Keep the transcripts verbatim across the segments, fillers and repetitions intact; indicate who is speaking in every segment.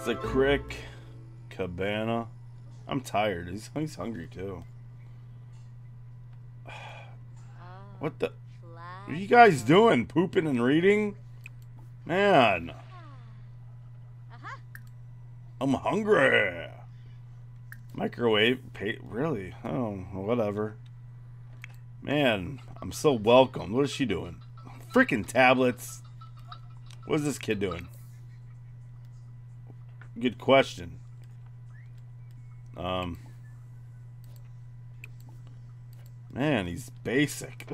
Speaker 1: It's a crick cabana. I'm tired. He's, he's hungry too. What the? What are you guys doing? Pooping and reading? Man. I'm hungry. Microwave? Pay, really? Oh, whatever. Man, I'm so welcome. What is she doing? Freaking tablets. What is this kid doing? Good question. Um. Man, he's basic.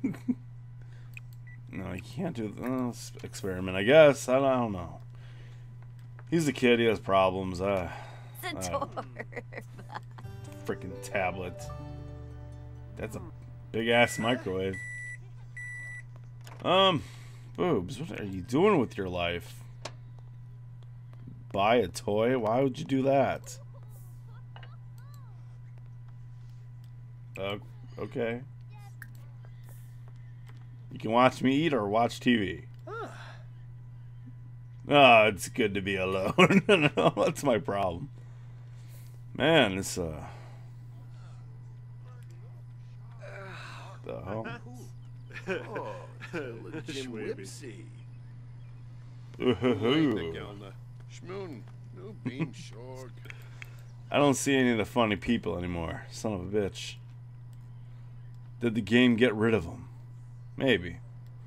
Speaker 1: No, he can't do the uh, experiment, I guess. I don't, I don't know. He's a kid. He has problems. Uh, uh, freaking tablet. That's a big-ass microwave. Um, Boobs, what are you doing with your life? Buy a toy? Why would you do that? Uh, okay. You can watch me eat or watch T V. Ah, oh, it's good to be alone. That's my problem. Man, it's uh the hell?
Speaker 2: Oh, Schwipsy.
Speaker 1: I don't see any of the funny people anymore. Son of a bitch. Did the game get rid of them? Maybe.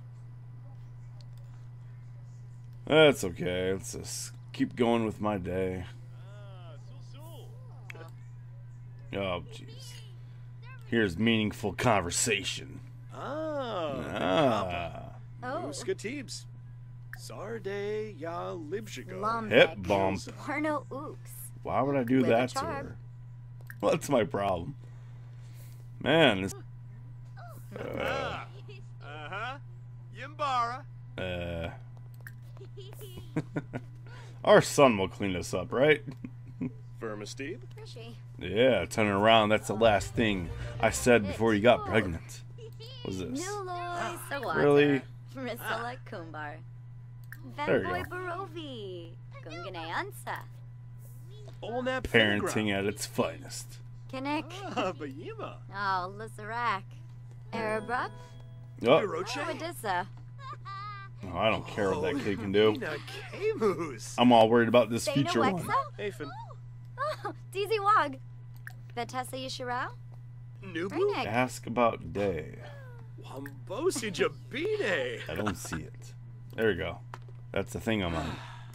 Speaker 1: That's okay. Let's just keep going with my day. Oh, jeez. Here's meaningful conversation.
Speaker 2: Ah.
Speaker 1: Ah.
Speaker 3: Oh.
Speaker 2: Skatibs. Sarde ya libshigo.
Speaker 1: Hip bump.
Speaker 3: Porno ooks.
Speaker 1: Why would I do
Speaker 3: Live
Speaker 1: that
Speaker 3: a
Speaker 1: to
Speaker 3: charm.
Speaker 1: her? What's my problem? Man, this... Uh,
Speaker 2: Uh-huh. Yimbara.
Speaker 1: uh, our son will clean us up, right?
Speaker 2: Vermistebe.
Speaker 1: Yeah, turning around. That's the last thing I said before you got pregnant. What's this? Really?
Speaker 3: Risala Kumbar.
Speaker 1: There you
Speaker 3: Venboy
Speaker 1: go.
Speaker 3: Barovi. Gunganeansa.
Speaker 2: Olnap
Speaker 1: Parenting at its finest.
Speaker 3: Kinnick.
Speaker 2: Ah, Bayima.
Speaker 3: Oh, Lizarak. Arabrup.
Speaker 1: Oh,
Speaker 3: Wadissa.
Speaker 1: oh, I don't care what that kid can do.
Speaker 2: Nina Camus.
Speaker 1: I'm all worried about this
Speaker 3: Dana
Speaker 1: future one.
Speaker 3: Wexa.
Speaker 2: Aphin.
Speaker 3: Oh, Deezy Wog. Vetessa Yishirao.
Speaker 2: Nubu.
Speaker 3: Reinek.
Speaker 1: Ask about day.
Speaker 2: Wambosi Jabine.
Speaker 1: I don't see it. There we go. That's the thing I'm on.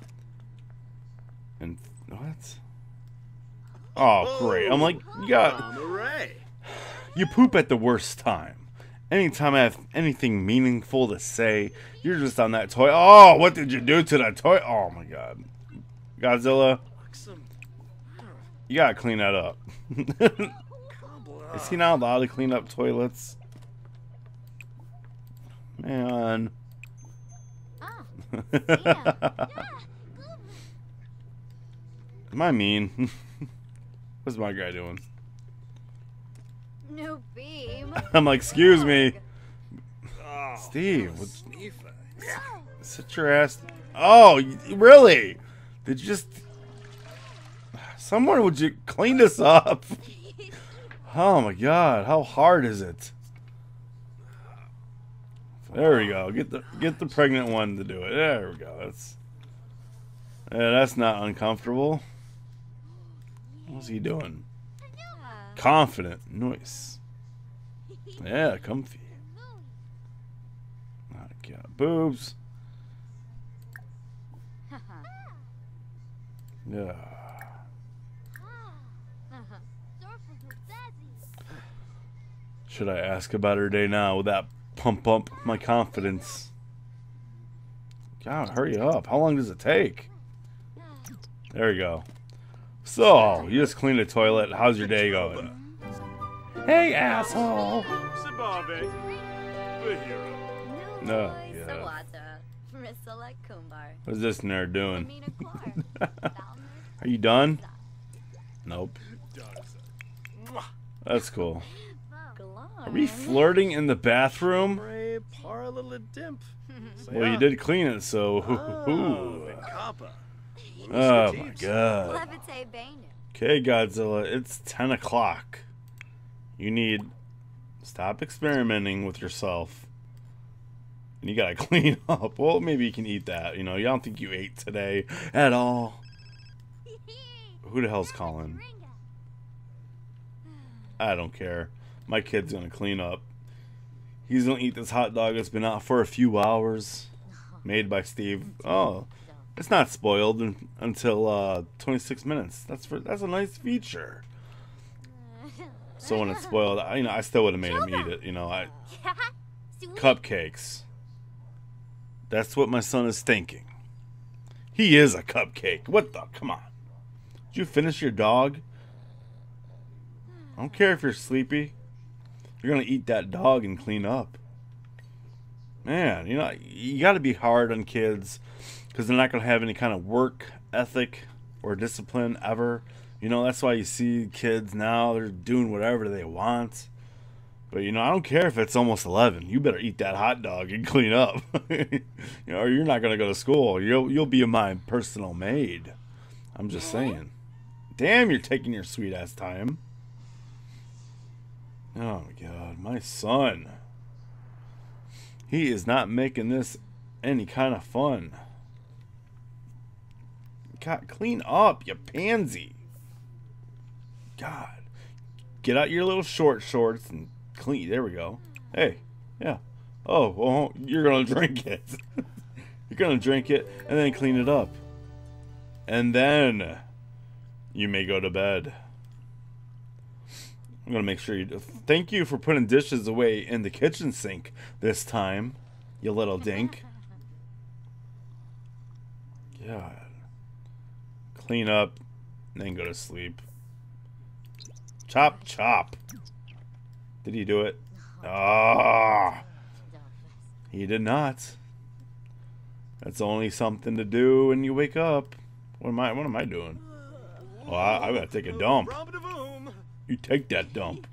Speaker 1: And what? Oh, great. I'm like, you got...
Speaker 2: Amaray.
Speaker 1: You poop at the worst time. Anytime I have anything meaningful to say, you're just on that toy. Oh, what did you do to that toy? Oh, my God. Godzilla, you gotta clean that up. Is he not allowed to clean up toilets? Man. Am I mean? What's my guy doing?
Speaker 3: New beam.
Speaker 1: I'm like, excuse me.
Speaker 2: Oh,
Speaker 1: Steve, what,
Speaker 2: Sneefa.
Speaker 1: sit your ass. Oh, y- really? Did you just... Someone, would you clean this up? Oh my God, how hard is it? There we go. Get the get the pregnant one to do it. There we go. That's yeah, that's not uncomfortable. What's he doing? Confident. Nice. Yeah, comfy. I got boobs. Yeah. Should I ask about her day now? Will that pump up my confidence? God, hurry up. How long does it take? There we go. So, you just cleaned the toilet. How's your day going? Hey, asshole!
Speaker 2: Zimbabwe. The hero.
Speaker 1: No, yeah. What's this nerd doing? Are you done? Nope. That's cool. Are we flirting in the bathroom?
Speaker 2: Ray Parla Dimp.
Speaker 1: Well, you did clean it, so.
Speaker 2: Oh, Kappa.
Speaker 1: Oh my god.
Speaker 3: Levite Bainu.
Speaker 1: Okay, Godzilla, it's ten o'clock. You need stop experimenting with yourself. And you gotta clean up. Well, maybe you can eat that. You know, you don't think you ate today at all. Who the hell's calling? I don't care. My kid's gonna clean up. He's gonna eat this hot dog that's been out for a few hours. Made by Steve. Oh, it's not spoiled in, until uh, twenty-six minutes. That's for that's a nice feature. So when it's spoiled, I, you know, I still would have made him eat it. You know, I cupcakes. That's what my son is thinking. He is a cupcake. What the? Come on. Did you finish your dog? I don't care if you're sleepy. You're gonna eat that dog and clean up. Man, you know, you got to be hard on kids because they're not gonna have any kind of work ethic or discipline ever. You know, that's why you see kids now, they're doing whatever they want. But, you know, I don't care if it's almost eleven. You better eat that hot dog and clean up. You know, or you're not going to go to school. You'll, you'll be my personal maid. I'm just saying. Damn, you're taking your sweet-ass time. Oh, my God. My son. He is not making this any kind of fun. God, clean up, you pansy. God. Get out your little short shorts and clean. There we go. Hey. Yeah. Oh, well, you're going to drink it. You're going to drink it and then clean it up. And then you may go to bed. I'm going to make sure you do. Thank you for putting dishes away in the kitchen sink this time, you little dink. God. Clean up and then go to sleep. Chop, chop. Did he do it? Ah, he did not. That's only something to do when you wake up. What am I? What am I doing? Well, I, I gotta take a dump. You take that dump.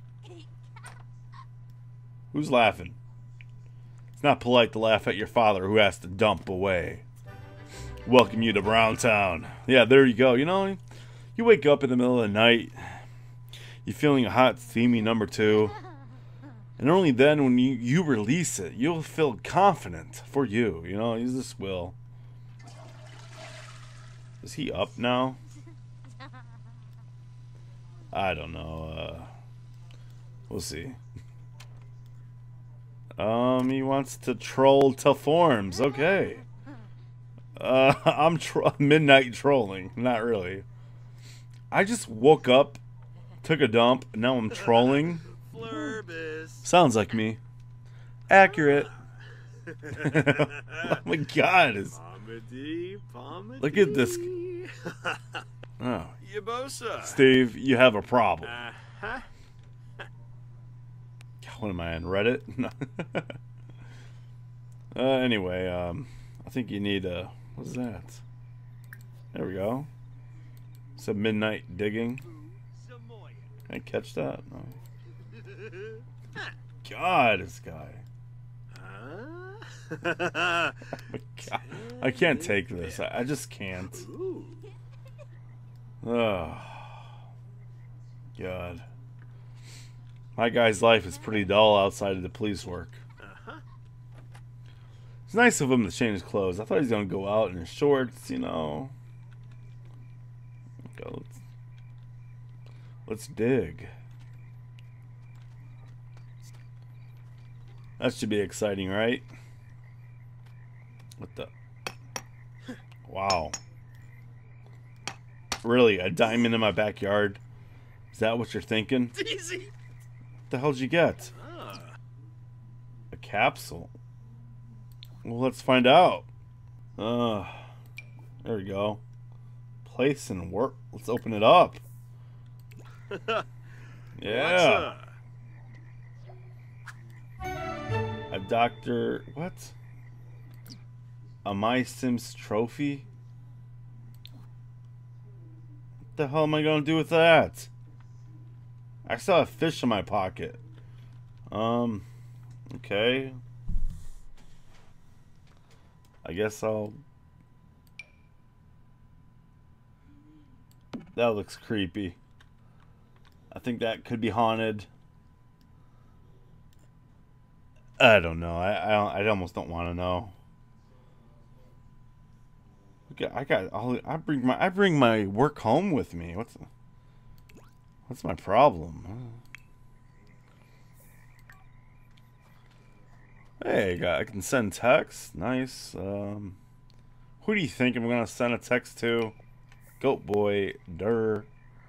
Speaker 1: Who's laughing? It's not polite to laugh at your father who has to dump away. Welcome you to Browntown. Yeah, there you go. You know, you wake up in the middle of the night. You're feeling a hot, steamy number two. And only then when you, you release it, you'll feel confident for you. You know, he's this will. Is he up now? I don't know. Uh, we'll see. Um, he wants to troll to forms. Okay. Uh, I'm tro midnight trolling. Not really. I just woke up, took a dump, and now I'm trolling. Sounds like me. Accurate. Oh my God! It's... Look at this. Oh, Steve, you have a problem.
Speaker 2: Uh-huh.
Speaker 1: What am I on Reddit? uh, anyway, um, I think you need a. What's that? There we go. Some midnight digging. Can I catch that? No. God, this guy. God, I can't take this. I, I just can't. Oh, God. My guy's life is pretty dull outside of the police work. It's nice of him to change his clothes. I thought he was going to go out in his shorts, you know. Okay, let's, let's dig. That should be exciting, right? What the? Wow. Really? A diamond in my backyard? Is that what you're thinking?
Speaker 2: Easy.
Speaker 1: What the hell did you get?
Speaker 2: Ah.
Speaker 1: A capsule. Well, let's find out. Uh, there we go. Place and work. Let's open it up. Yeah. A doctor. What? A My Sims trophy? What the hell am I going to do with that? I saw a fish in my pocket. Um, okay. I guess I'll... that looks creepy. I think that could be haunted. I don't know. I I, don't, I almost don't want to know. I got. I'll, I bring my. I bring my work home with me. What's What's my problem? Hey, I, got, I can send text. Nice. Um, who do you think I'm gonna send a text to? Goat boy. Durr.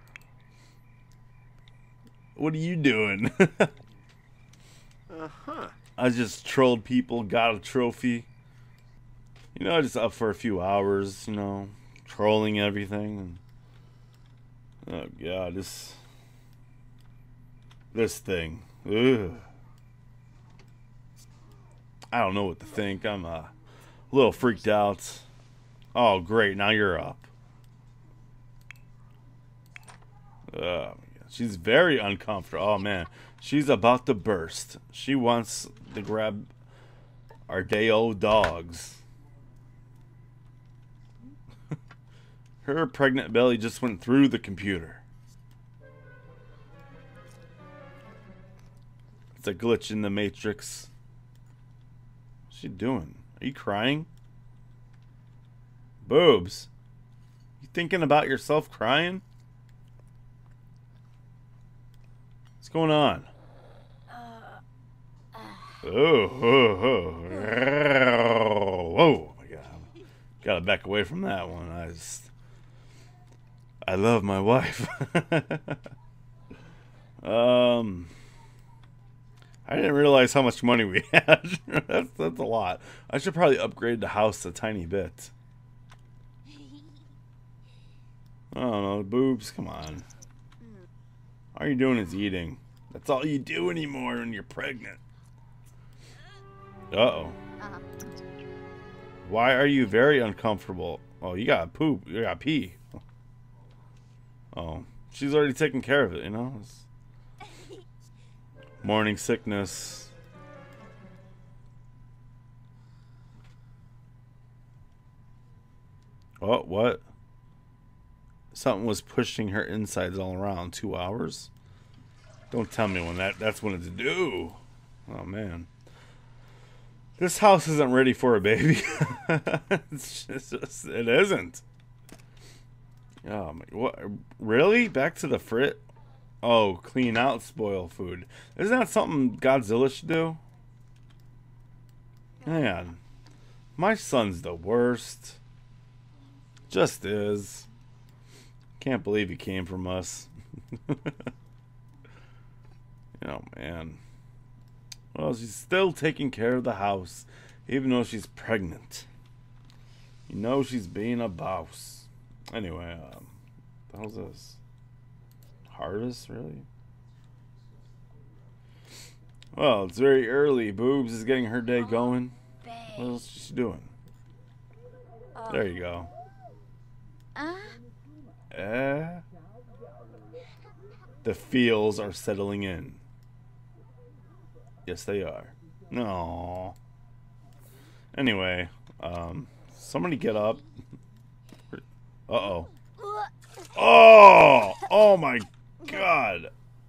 Speaker 1: What are you doing?
Speaker 2: Uh-huh.
Speaker 1: I just trolled people, got a trophy. You know, just up for a few hours, you know, trolling everything. And, oh, God, this... This thing. Ugh. I don't know what to think. I'm uh, a little freaked out. Oh, great. Now you're up. Oh, my God. She's very uncomfortable. Oh, man. She's about to burst. She wants to grab our day-old dogs. Her pregnant belly just went through the computer. It's a glitch in the matrix. What's she doing? Are you crying? Boobs. You thinking about yourself crying? What's going on? Oh, oh, oh. Whoa, my God. Gotta back away from that one. I just... I love my wife. um... I didn't realize how much money we had. that's, that's a lot. I should probably upgrade the house a tiny bit. I don't know, boobs, come on. All you're doing is eating. That's all you do anymore when you're pregnant. Uh-oh.
Speaker 3: Uh-huh.
Speaker 1: Why are you very uncomfortable? Oh, you got poop. You got pee. Oh, she's already taken care of it, you know? It's morning sickness. Oh, what? Something was pushing her insides all around. Two hours? Don't tell me when that, that's when it's due. Oh, man. This house isn't ready for a baby. it's just, it isn't. Oh, my, what? Really? Back to the frit? Oh, clean out, spoil food. Isn't that something Godzilla should do? Man, my son's the worst. Just is. Can't believe he came from us. Oh, man. Well, she's still taking care of the house, even though she's pregnant. You know she's being a boss. Anyway, um, what the hell's this? Harvest, really? Well, it's very early. Boobs is getting her day going. What else is she doing? There you go.
Speaker 3: Uh,
Speaker 1: Eh? The feels are settling in. Yes, they are. No. Anyway, um, somebody get up. Uh-oh. Oh! Oh, my God.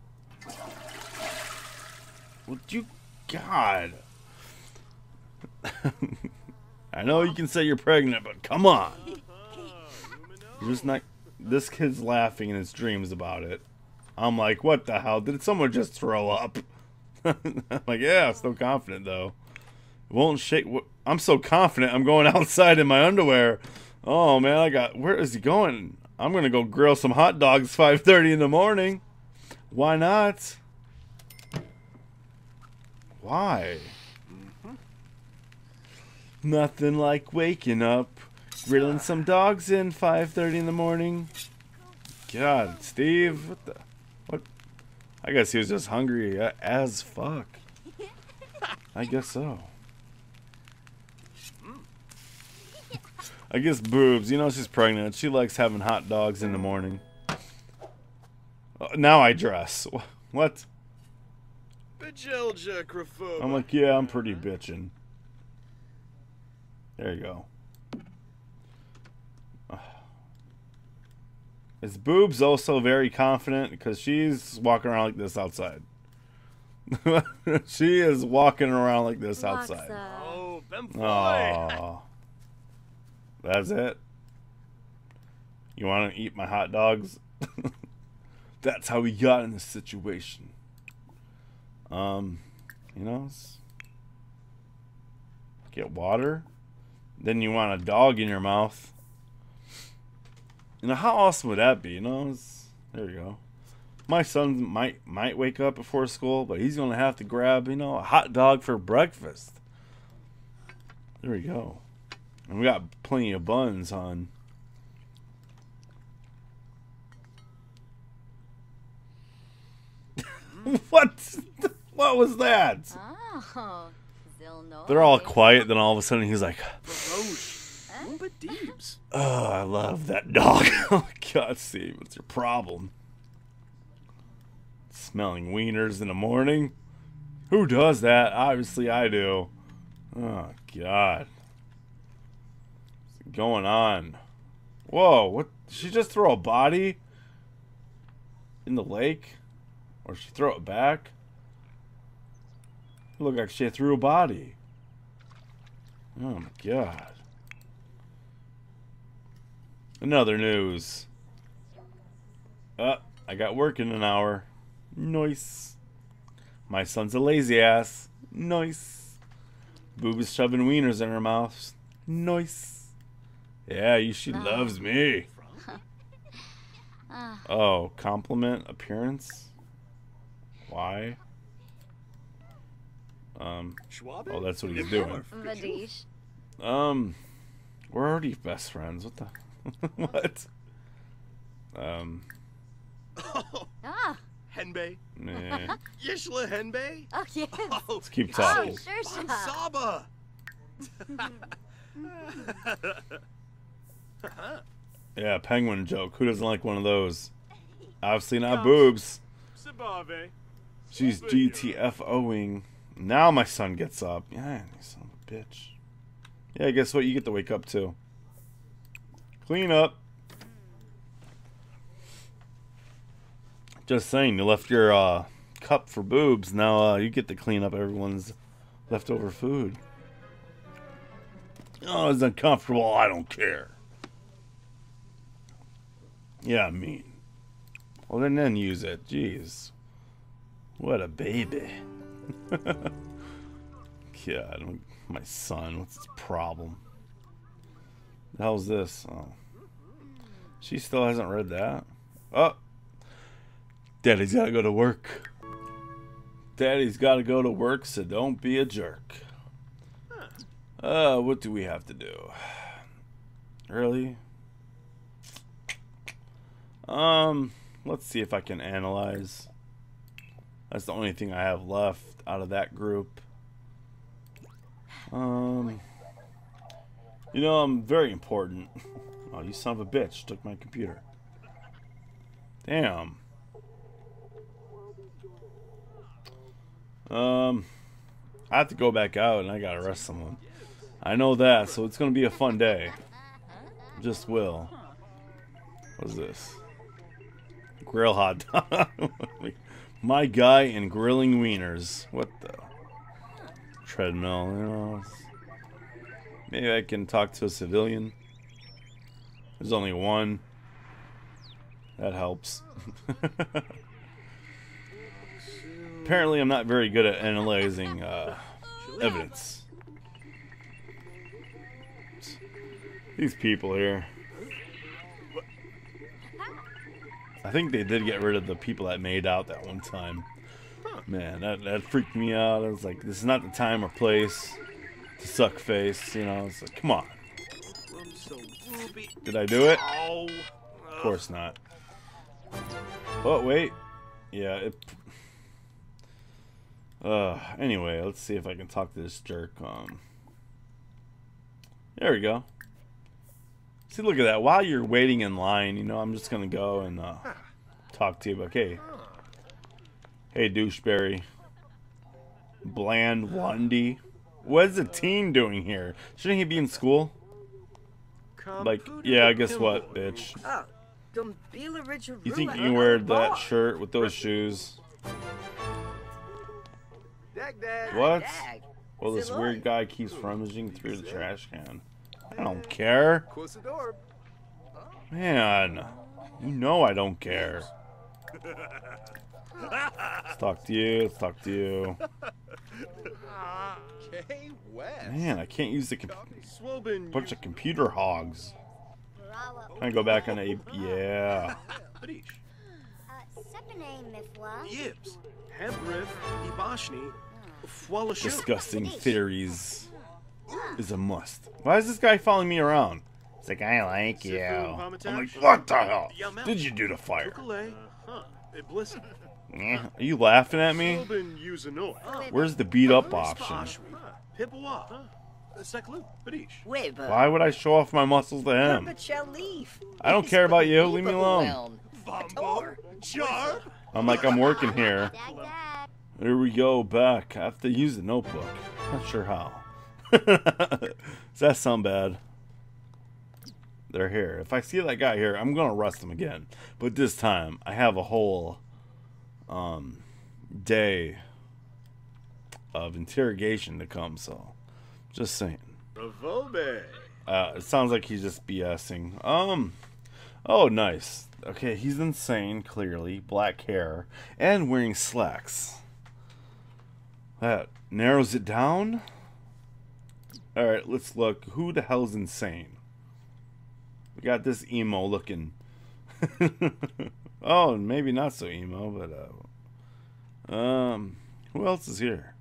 Speaker 1: Would you... God. I know you can say you're pregnant, but come on. You're just not... This kid's laughing in his dreams about it. I'm like, what the hell? Did someone just throw up? I'm like, yeah, I'm so confident, though. It won't shake... I'm so confident I'm going outside in my underwear. Oh, man, I got... Where is he going? I'm going to go grill some hot dogs five thirty in the morning. Why not? Why? Mm-hmm. Nothing like waking up, grilling some dogs in five thirty in the morning. God, Steve, what the... What? I guess he was just hungry as fuck. I guess so. I guess boobs, you know she's pregnant. She likes having hot dogs in the morning. Uh, now I dress. What? I'm like, yeah, I'm pretty bitchin'. There you go. Is Boobs also very confident? Because she's walking around like this outside. She is walking around like this outside.
Speaker 2: Oh, Ben boy.
Speaker 1: Oh, that's it. You want to eat my hot dogs? That's how we got in this situation. Um, you know, it's- get water. Then you want a dog in your mouth. You know, how awesome would that be? You know, it's, there you go. My son might might wake up before school, but he's gonna have to grab, you know, a hot dog for breakfast. There we go. And we got plenty of buns, hon. What? What was that?
Speaker 3: Oh, Zilno.
Speaker 1: They're all quiet, then all of a sudden he's like,
Speaker 2: Baroche. Wumba Deebs.
Speaker 1: oh, I love that dog. Oh, God, Steve, what's your problem? Smelling wieners in the morning? Who does that? Obviously, I do. Oh, God. What's going on? Whoa, what? Did she just throw a body in the lake? Or she throw it back? It looked like she threw a body. Oh, my God. Another news. Uh, I got work in an hour. Nice. My son's a lazy ass. Nice. Boob is shoving wieners in her mouth. Nice. Yeah, you, she loves me. Oh, compliment appearance? Why? Um, oh, that's what he's doing.
Speaker 3: Vadish.
Speaker 1: Um, we're already best friends. What the? What? Um,
Speaker 3: Ah.
Speaker 2: Henbei.
Speaker 1: nah.
Speaker 2: Yishla Henbei.
Speaker 3: Oh, yes.
Speaker 2: Oh,
Speaker 1: Let's keep
Speaker 3: Oh,
Speaker 1: talking.
Speaker 3: sure, sure.
Speaker 2: Saba.
Speaker 1: Yeah, penguin joke. Who doesn't like one of those? Obviously not
Speaker 2: Gosh.
Speaker 1: boobs.
Speaker 2: Sabave.
Speaker 1: She's G T F O-ing. Now my son gets up. Yeah, you son of a bitch. Yeah, guess what? You get to wake up too. Clean up. Just saying, you left your uh, cup for boobs. Now uh, you get to clean up everyone's leftover food. Oh, it's uncomfortable. I don't care. Yeah, mean. Well, then, then use it. Jeez. What a baby. God, my son. What's his problem? The hell's this? Oh. She still hasn't read that. Oh. Daddy's got to go to work. Daddy's got to go to work, so don't be a jerk. Uh, what do we have to do? Really? Um, let's see if I can analyze. That's the only thing I have left out of that group. Um, you know, I'm very important. Oh, you son of a bitch. Took my computer. Damn. Um, I have to go back out and I gotta arrest someone. I know that, so it's gonna be a fun day. Just will. What's this? Grill hot dog. My guy in grilling wieners. What the? Treadmill, you know. Maybe I can talk to a civilian. There's only one. That helps. Apparently I'm not very good at analyzing uh, evidence. These people here. I think they did get rid of the people that made out that one time. Man, that, that freaked me out. I was like, this is not the time or place to suck face. You know, it's like, come on. Did I do it? Of course not. Oh, wait. Yeah, it... Uh, anyway, let's see if I can talk to this jerk. Um, there we go. See, look at that. While you're waiting in line, you know, I'm just gonna go and uh, talk to you. But hey, hey, doucheberry, bland Lundy. What is the teen doing here? Shouldn't he be in school? Like, yeah, guess what, bitch? You think you can wear that shirt with those shoes?
Speaker 2: Dag dag.
Speaker 1: What? Well, this weird guy keeps rummaging through the trash can. I don't care.
Speaker 2: Quosador.
Speaker 1: Man, you know I don't care. Let's talk to you. Let's talk to you.
Speaker 2: Okay, West.
Speaker 1: Man, I can't use the com
Speaker 2: Swobin.
Speaker 1: bunch of computer hogs.
Speaker 3: Bravo.
Speaker 1: Can I go back on a yeah?
Speaker 2: British.
Speaker 3: Uh, Sepine Mifwa.
Speaker 2: Yibs. Hebrif. Ibashni. Fwalashu.
Speaker 1: Disgusting theories is a must. Why is this guy following me around? It's like, I like you. I'm like, what the hell did you do to fire?
Speaker 2: Tukale. Huh. Iblis.
Speaker 1: Eh, are you laughing at me?
Speaker 2: Swobin Usanoi.
Speaker 1: Where's the beat up option?
Speaker 2: Pippawa. Seklu. British.
Speaker 1: Why would I show off my muscles to him? I don't care about you. Leave me alone.
Speaker 2: Vombo. Jar.
Speaker 1: I'm like, I'm working here.
Speaker 3: Dag dag.
Speaker 1: Here we go, back. I have to use the notebook. Not sure how. Does that sound bad? They're here. If I see that guy here, I'm gonna arrest him again. But this time, I have a whole um, day of interrogation to come. So, just saying.
Speaker 2: Bravobe.
Speaker 1: Uh, it sounds like he's just BSing. Um. Oh, nice. Okay, he's insane. Clearly, black hair and wearing slacks. That narrows it down. All right, let's look. Who the hell's insane? We got this emo looking. Oh, maybe not so emo, but uh, um, who else is here?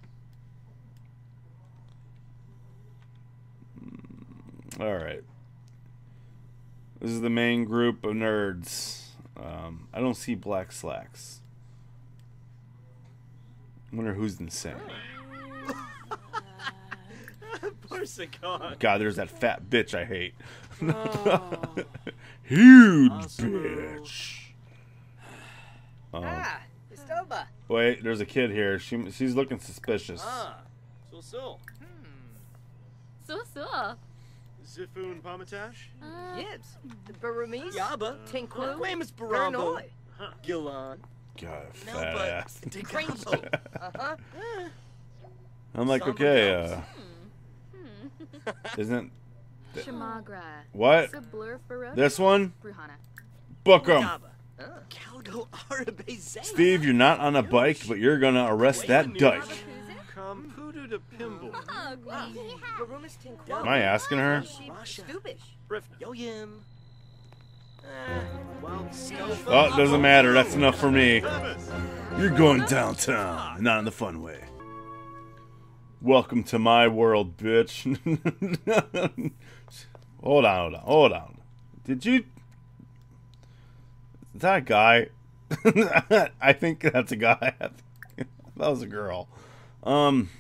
Speaker 1: All right. This is the main group of nerds. Um, I don't see black slacks. I wonder who's insane.
Speaker 2: Parsicon.
Speaker 1: God, there's that fat bitch I hate. Huge bitch. Um,
Speaker 4: Ah, Estoba.
Speaker 1: wait, there's a kid here. She she's looking suspicious.
Speaker 2: Ah. So so.
Speaker 3: So so.
Speaker 2: Zifun Pomatash.
Speaker 3: Uh,
Speaker 4: Yibs. Baramis.
Speaker 2: Yaba.
Speaker 4: Tinkwu.
Speaker 2: Quamus Barabo.
Speaker 4: Paranoid.
Speaker 2: Gillan.
Speaker 1: God, fat
Speaker 2: Melba.
Speaker 1: ass.
Speaker 4: Crazy. Uh-huh.
Speaker 1: I'm like,
Speaker 2: Samba
Speaker 1: okay,
Speaker 2: Gums.
Speaker 1: uh, isn't
Speaker 5: Shamagra.
Speaker 1: what
Speaker 5: Sablur Farod.
Speaker 1: this one?
Speaker 5: Bruhana.
Speaker 1: Book 'em.
Speaker 2: Yaba. Calgo Arabe Zay.
Speaker 1: Steve, you're not on a bike, but you're gonna arrest that dyke.
Speaker 2: Kampudu to Pimble.
Speaker 4: Barumis Tinkwu.
Speaker 1: Am I asking her?
Speaker 4: Stupish.
Speaker 2: Brifna. Yoyim. Wild Scofa.
Speaker 1: Oh, doesn't matter. That's enough for me. You're going downtown, not in the fun way. Welcome to my world, bitch. Hold on, hold on, hold on. Did you... Is that a guy? I think that's a guy. That was a girl. Um.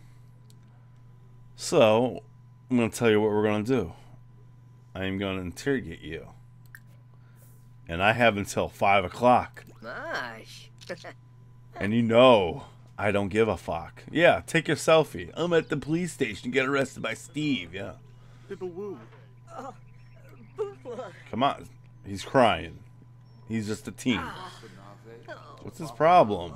Speaker 1: So, I'm going to tell you what we're going to do. I am going to interrogate you. And I have until five o'clock.
Speaker 4: Nice.
Speaker 1: And you know I don't give a fuck. Yeah, take your selfie. I'm at the police station. Get arrested by Steve. Yeah.
Speaker 2: Pippa-woo.
Speaker 1: Come on. He's crying. He's just a teen. What's his problem?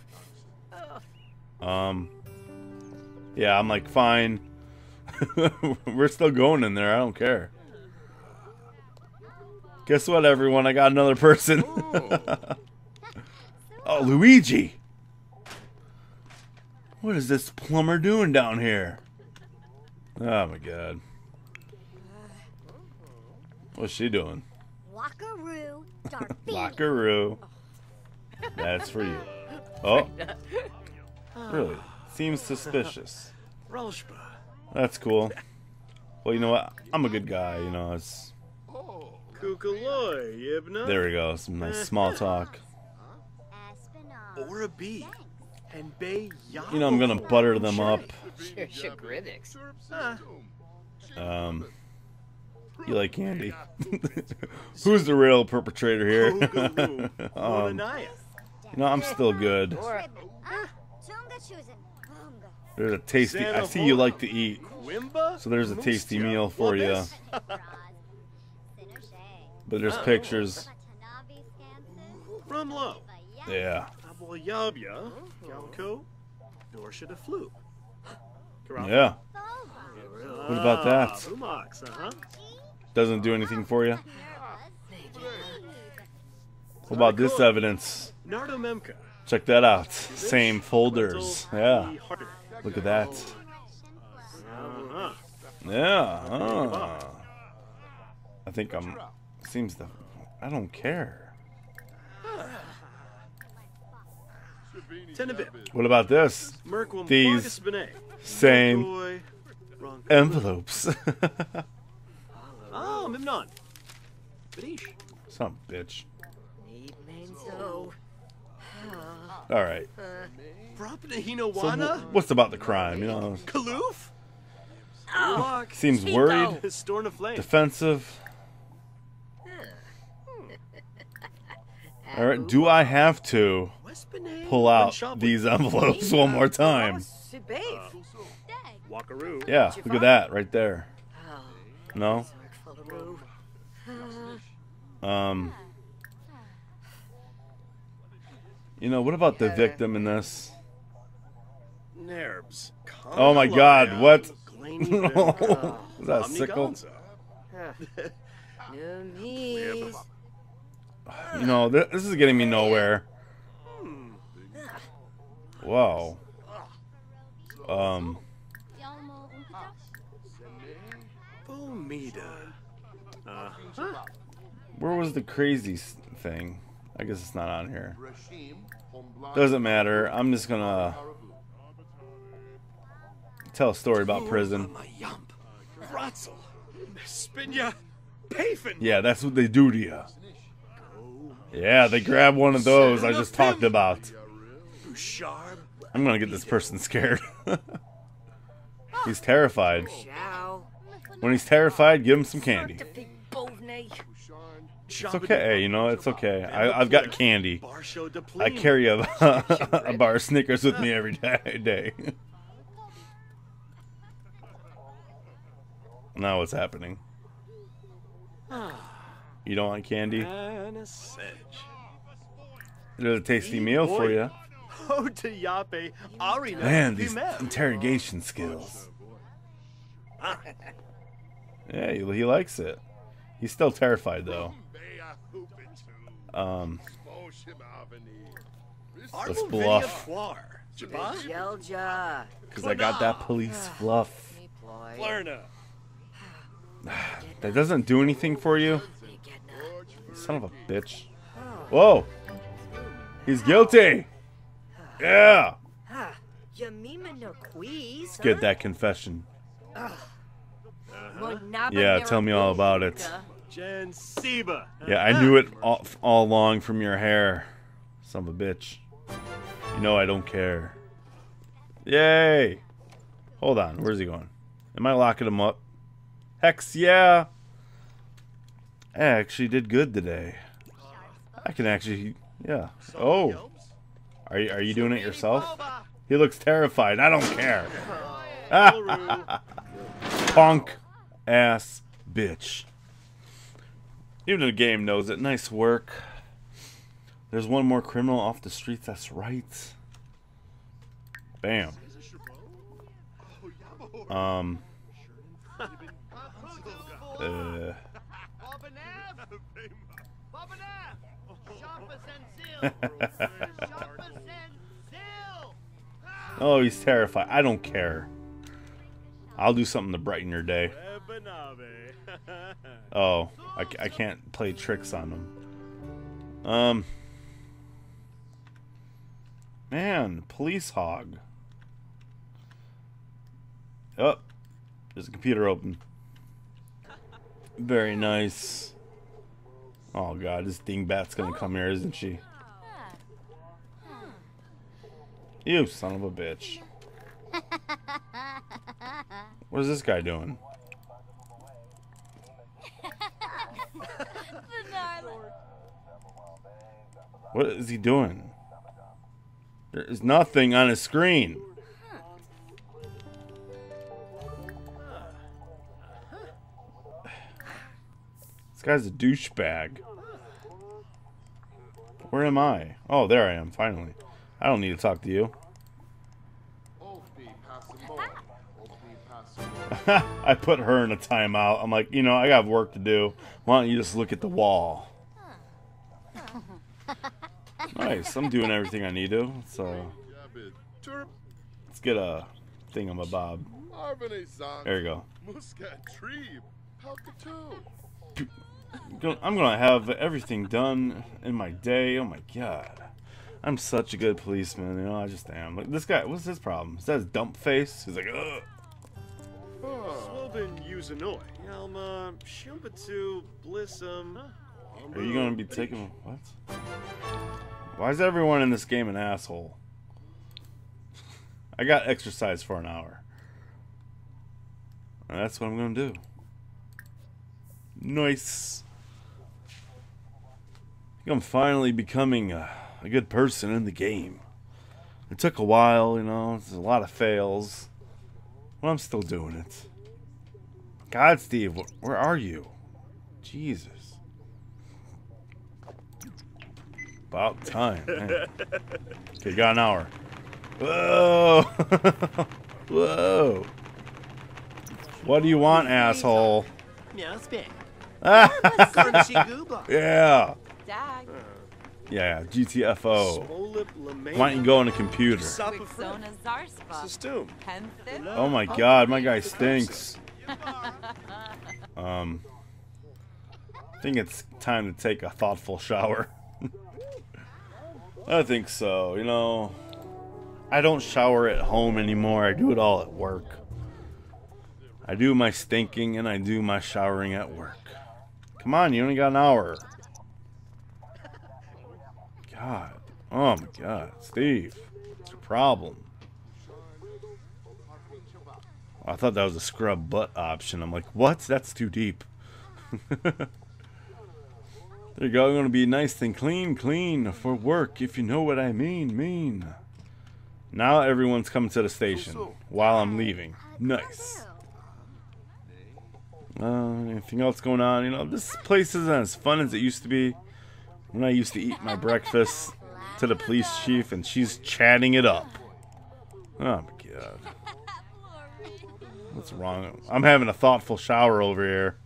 Speaker 1: Um. Yeah, I'm like, fine. We're still going in there. I don't care. Guess what, everyone? I got another person. Oh, Luigi. What is this plumber doing down here? Oh, my God. What's she doing?
Speaker 3: Walkaroo. Darby.
Speaker 1: Lockaroo. That's for you. Oh. Really? Seems suspicious.
Speaker 2: Rolshba.
Speaker 1: That's cool. Well, you know what? I'm a good guy, you know. It's
Speaker 2: Kukaloy, Yibna.
Speaker 1: there we go. Some nice small talk.
Speaker 3: Aspinall.
Speaker 2: Or a bee. And Bay Yabo.
Speaker 1: You know, I'm gonna butter them up.
Speaker 4: Shagrivix.
Speaker 2: Ah.
Speaker 1: Um, you like candy? Who's the real perpetrator here?
Speaker 2: Kookaroo.
Speaker 1: um,
Speaker 2: Monanaya.
Speaker 1: you know, I'm still good.
Speaker 3: Ah, Tunga choosing. Bunga.
Speaker 1: There's a tasty. I see you like to eat,
Speaker 2: Wimba.
Speaker 1: so there's a tasty meal for you.
Speaker 3: Braz. Sinner Shay.
Speaker 1: But there's pictures.
Speaker 3: Watanabe Scansis.
Speaker 2: From low.
Speaker 1: Yeah.
Speaker 2: Aboyabya. Galco. Dorsha de Floop.
Speaker 1: Yeah. What about that?
Speaker 2: Umox, uh-huh.
Speaker 1: Doesn't do anything for you. What about this evidence?
Speaker 2: Nardo Memka.
Speaker 1: Check that out. Same folders. Yeah. Look at that.
Speaker 2: Uh-huh.
Speaker 1: Yeah. Huh. I think I'm. Seems the. I don't care.
Speaker 2: Tenabit.
Speaker 1: What about this?
Speaker 2: Merkwam
Speaker 1: These
Speaker 2: Benet.
Speaker 1: same
Speaker 2: Boy. Wrong.
Speaker 1: envelopes.
Speaker 2: Oh, Mimnon. Badish.
Speaker 1: Some bitch.
Speaker 4: Need Menzo.
Speaker 1: All right.
Speaker 2: Propna Hino
Speaker 1: So
Speaker 2: Wana.
Speaker 1: wh- what's about the crime? You know,
Speaker 2: Kaloof.
Speaker 4: Oh,
Speaker 1: seems worried,
Speaker 2: Storna Flame.
Speaker 1: defensive. All right. Do I have to pull out these envelopes one more time?
Speaker 2: Walkaroo.
Speaker 1: Yeah. Look at that right there. No. Um. You know, what about the victim in this?
Speaker 2: Nerbs.
Speaker 1: Oh my God! What?
Speaker 2: Glaney
Speaker 1: Is that a sickle?
Speaker 4: Numies.
Speaker 1: You know, th this is getting me nowhere. Whoa. Um.
Speaker 2: Bomida. Uh,
Speaker 1: Where was the crazy s- thing? I guess it's not on here. Doesn't matter. I'm just gonna tell a story about prison.
Speaker 2: Yump. Ratzel. Spinya. Payfin.
Speaker 1: Yeah, that's what they do to you. Yeah, they grab one of those I just talked about.
Speaker 2: Bouchard.
Speaker 1: I'm gonna get this person scared. He's terrified.
Speaker 4: Ciao.
Speaker 1: When he's terrified, give him some candy.
Speaker 4: The big bovney.
Speaker 1: It's okay, you know, it's okay. I, I've got candy. I carry a, a bar of Snickers with me every day. day. Now what's happening? You don't want candy?
Speaker 2: And a sedge.
Speaker 1: There's a tasty meal for you.
Speaker 2: Ho to Yape. Arina.
Speaker 1: Man, these
Speaker 2: Pimel.
Speaker 1: interrogation skills. Yeah, he, he likes it. He's still terrified though. Um, let's bluff.
Speaker 4: Jelja.
Speaker 1: Because I got that police fluff.
Speaker 4: Me ploy.
Speaker 2: Flerna.
Speaker 1: That doesn't do anything for you? Son of a bitch. Whoa! He's guilty! Yeah!
Speaker 4: Ha. Yamima no quiz.
Speaker 1: Let's get that confession.
Speaker 4: Yeah,
Speaker 1: Yeah, tell me all about it.
Speaker 2: Jen Seba.
Speaker 1: Yeah, I knew it all, all along from your hair. Son of a bitch. You know I don't care. Yay! Hold on, where's he going? Am I locking him up? Hex, yeah! I actually did good today. I can actually, yeah. Oh! Are you, are you doing it yourself? He looks terrified. I don't care. Punk ass bitch. Even the game knows it. Nice work. There's one more criminal off the streets. That's right. Bam. Um. Uh. Oh, he's terrified. I don't care. I'll do something to brighten your day. Oh, I, I can't play tricks on them. Um, man, police hog. Oh, there's a computer open. Very nice. Oh god, this dingbat's gonna come here, isn't she? You son of a bitch. What is this guy doing? What is he doing? There is nothing on his screen. This guy's a douchebag. Where am I? Oh, there I am, finally. I don't need to talk to you. I put her in a timeout. I'm like, you know, I got work to do. Why don't you just look at the wall? Nice. I'm doing everything I need to. So let's get a thingamabob. There you go. I'm gonna have everything done in my day. Oh my god. I'm such a good policeman, you know, I just am. Like, this guy, what's his problem? Is that his dump face? He's like, ugh.
Speaker 2: Swoven Usanoi. Yalma Shumbatu Blissum.
Speaker 1: Are you gonna be taking what? Why is everyone in this game an asshole? I got exercise for an hour. And that's what I'm gonna do. Nice. I think I'm finally becoming a, a good person in the game. It took a while, you know, there's a lot of fails. But I'm still doing it. God, Steve, wh where are you? Jesus. About time, man. Okay, got an hour. Whoa! Whoa! What do you want, asshole? Yeah. Yeah, G T F O. Why don't you go on a computer? Oh my god, my guy stinks. Um, I think it's time to take a thoughtful shower. I think so, you know. I don't shower at home anymore. I do it all at work. I do my stinking and I do my showering at work. Come on, you only got an hour. God. Oh my god. Steve. What's your problem? I thought that was a scrub butt option. I'm like, what? That's too deep. There you go. I'm going to be nice and clean, clean for work, if you know what I mean, mean. Now everyone's coming to the station while I'm leaving. Nice. Uh, anything else going on? You know, this place isn't as fun as it used to be. When I used to eat my breakfast to the police chief and she's chatting it up. Oh my god. What's wrong? I'm having a thoughtful shower over here.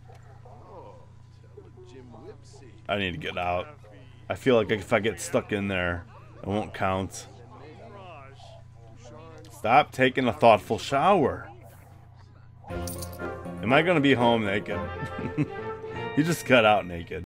Speaker 1: I need to get out. I feel like if I get stuck in there, it won't count. Stop taking a thoughtful shower. Am I gonna be home naked? You just got out naked.